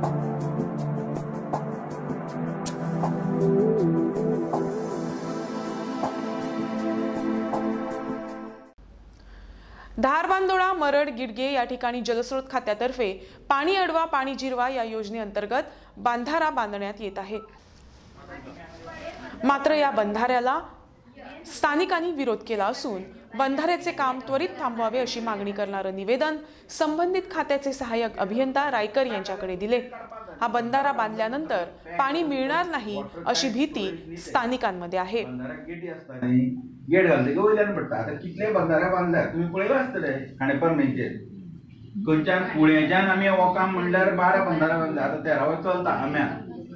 धारबांदोडा मरड गिडगे या ठिकाणी जलस्रोत खात्यातर्फे पाणी अडवा पाणी जिरवा या योजनेअंतर्गत बांधारा बांधण्यात येत आहे। मात्र या बंधाऱ्याला स्थानिकांनी विरोध केला असून बंधाऱ्याचे काम त्वरित थांबवावे अशी मागणी करणारं निवेदन संबंधित खात्याचे सहाय्यक अभियंता रायकर यांच्याकडे दिले। हा बंधारा बांधल्यानंतर पाणी मिळणार नाही अशी भीती स्थानिकांमध्ये आहे। गेट घालते की वयल्यान पडटा। आता कितले बंधारे बांधल्यात तुम्ही पळयला आसतले खाणेपरमेचे खंयच्यान पुण्याच्यान आमी वोकाम म्हणल्यार 12 बंधारे बांधले। आता 13वो चलता आम्या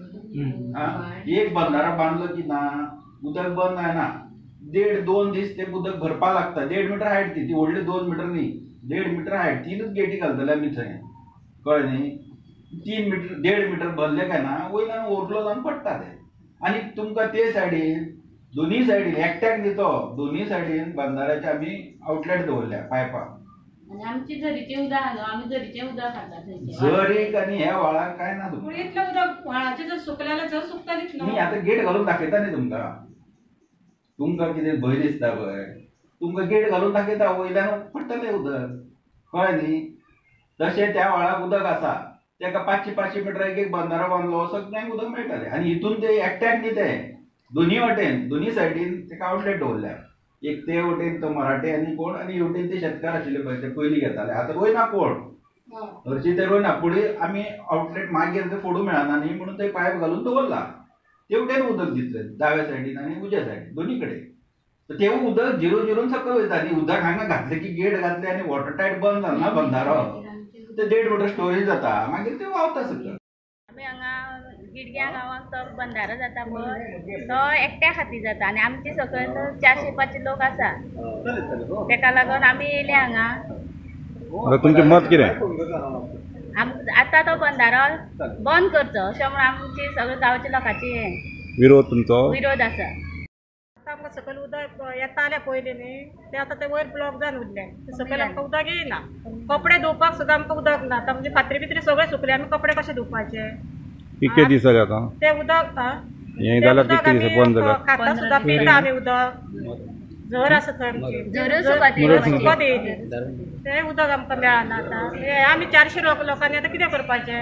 एक बंधारा बांधलो की ना उदक बंद जायना। 1.5-2 दीस ते उदक भरपा लागता। 1.5 मीटर हायट ती व्हडली 2 मीटर न्ही 1.5 मीटर हायट तीनच गेटी घालतले आमी थंय कळ्ळें न्ही। 3 मीटर 1.5 मीटर भरले काय ना वयल्यान ओवरफ्लो जावन पडटा ते। आनी तुमकां ते सायडीन दोन्ही सायडीन एकट्याक न्ही तो दोन्ही सायडीन बंधाऱ्याचे आमी आउटलेट दवरल्या पायपा आणि आमची झरीचे उदक हालो आमी झरीचे उदक खाता थंयचे। झरीक आनी ह्या व्हाळाक काय ना तुमकां इतलें उदक व्हाळाचे जर सुकलेले जर सुकतालीच न्ही। आता गेट घालून दाखयता न्ही तुमकां कितें भंय दिसता पळय तुमकां गेट घालून दाखयता वयल्यान पडटलें उदक कळ्ळें न्ही। तशें त्या व्हाळाक उदक आसा तेका 500 मीटर एक बंधारो बांदलो सगळ्यांक उदक मेळटलें। आनी हितून ते एकट्याक न्ही ते दोन्ही वाटेन दोन्ही सायडीन तेका आउटलेट दवरल्या। एक ते वटेन तो मराठे आनी कोण आनी हेवटेन ते शेतकार आशिल्ले पळय ते पयलीं घेताले। आता रोयना कोण हरशीं ते रोयना फुडें आमी आउटलेट मागीर ते फोडूं मेळना न्ही म्हणून ते पायप घालून दवरला। तेवटेन उदक दितलें दाव्या सायडीन आनी उजव्या सायडीन दोन्ही कडेन। ते उदक जिरून सकयल वयता न्ही। उदक हांगा घातलें की गेट घातले आनी वॉटर टायट बंद जालें ना बंधारो ते 1.5 मीटर स्टोरेज जाता मागीर ते व्हांवता सकयल। आमी हांगा गिडग्या गांवांत तो बंधारो जाता पळय तो एकट्या खातीर जाता आनी आमचे सकयल 400-500 लोक आसा तेका लागून आमी येयले हांगा। तुमचें मत कितें? आतां तो बंधारो बंद करचो अशें म्हणून आमची सगळ्या गांवच्या लोकांची विरोध तुमचो विरोध आसा। आमकां सकयल उदक येतालें पयलीं न्ही ते आतां ते वयर ब्लॉक जावन उरलें सकयल आमकां उदक येयना। कपडे धुवपाक सुद्दां आमकां उदक ना। आतां म्हणजे फातरी बितरी सगळे सुकले आमी कपडे कशे धुवपाचे? कितके दीस जाले आतां ते उदक हें जाल्यार कितके दीस बंद जाल्यार खाता सुद्दां पिता आमी उदक झर आसा थंय सुकत येयली ते उदक आमकां मेळना। आतां आमी 400 लोकांनी आतां कितें करपाचें?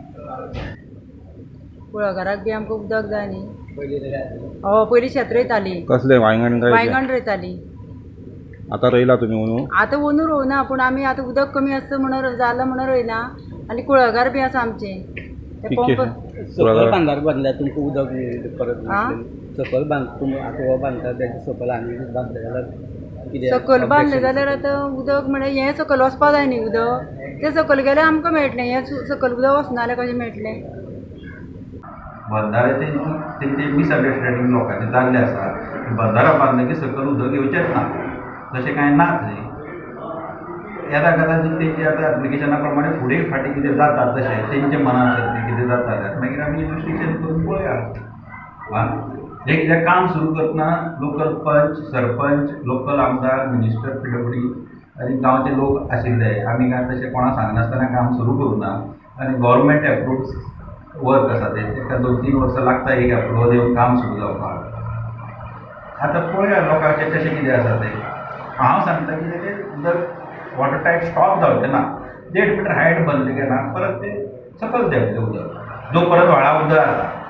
कुळागराक बी आमकां उदक जाय न्ही। पयलीं शेत रोयतालीं कसलें वांयगण रोयतालीं। आतां रोयला तुमी अंदू? आतां अंदू रोवना पूण आमी आतां उदक कमी आसता म्हणून जालां म्हणून रोयना। आनी कुळागर बी आसा आमचें सकल बांदार बांदल्या तुमकां उदक परत सकल बांद तुमी आतां बांदता तेजे सकल आनी बांदले जाल्यार सकल बांदलें जाल्यार आतां उदक म्हणजे हें सकल वचपा जाय न्ही उदक तें सकल गेल्यार आमकां मेळटलें हें सकल उदक वचना जाल्यार कशें मेळटलें? बंधाऱ्याचे तेंचे मिसअंडरस्टँडींग लोकांचे जाल्ले आसा। बंधारो बांदले की सकल उदक येवचेंच ना तशें कांय ना थंय। येता तेंचे आतां एप्लिकेशना प्रमाणे फुडें फाटीं कितें जाता तशें तेंचे मनान आसत कितें जाता जाल्यार मागीर आमी इन्वेस्टिगेशन करून पळोवया। हें कितें काम सुरू करतना लोकल पंच सरपंच लोकल आमदार मिनिस्टर PWD आनी गांवचे लोक आशिल्ले आमी काय तशें कोणा सांगनासतना काम सुरू करूना। आनी गव्हर्मेंट एप्रूव्ड वर्क आसा तेका 2-3 वर्सां लागता एक एप्रूवल येवन काम सुरू जावपाक। आतां पळोवया लोकांचें कशें कितें आसा तें। हांव सांगता की तें उदक वॉटर टायट स्टॉप जावचें ना। 1.5 मीटर हायट बंद केला परत ते सकयल देंवतलें उदक जो परत व्हाळा उदक आसा